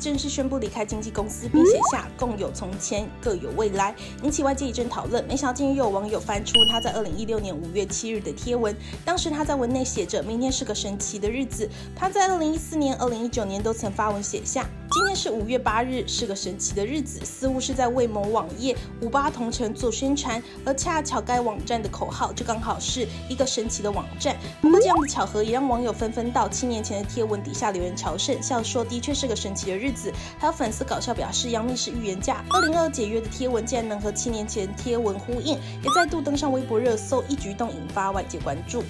正式宣布离开经纪公司，并写下共有从前，各有未来，引起外界一阵讨论。没想到近日又有网友翻出他在2016年5月7日的贴文，当时他在文内写着：“明天是个神奇的日子。”他在2014年、2019年都曾发文写下：“今天是5月8日，是个神奇的日子。”似乎是在为某网页58同城做宣传，而恰巧该网站的口号就刚好是一个神奇的网站。不过这样的巧合也让网友纷纷到7年前的贴文底下留言朝圣，笑说的确是个神奇的日子。还有粉丝搞笑表示杨幂是预言家，2022解约的贴文竟然能和7年前贴文呼应，也再度登上微博热搜，一举一动引发外界关注。